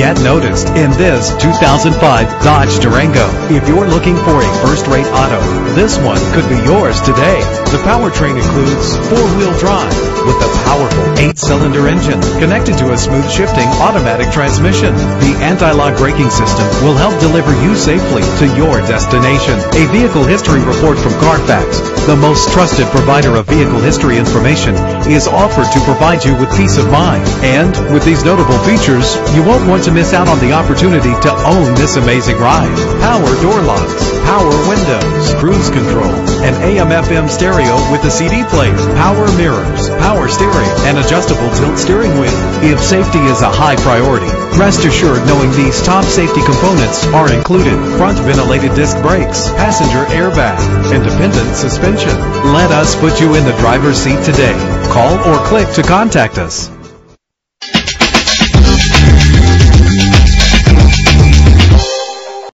get noticed in this 2005 Dodge Durango. If you're looking for a first-rate auto, this one could be yours today. The powertrain includes four-wheel drive with a powerful 8-cylinder engine connected to a smooth shifting automatic transmission. The anti-lock braking system will help deliver you safely to your destination. A vehicle history report from Carfax, the most trusted provider of vehicle history information, is offered to provide you with peace of mind. And with these notable features, you won't want to miss out on the opportunity to own this amazing ride. Power door locks, power windows, cruise control, an AM/FM stereo with a CD player, power mirrors, power steering, and adjustable tilt steering wheel. If safety is a high priority, rest assured knowing these top safety components are included: front ventilated disc brakes, passenger airbag, independent suspension. Let us put you in the driver's seat today. Call or click to contact us.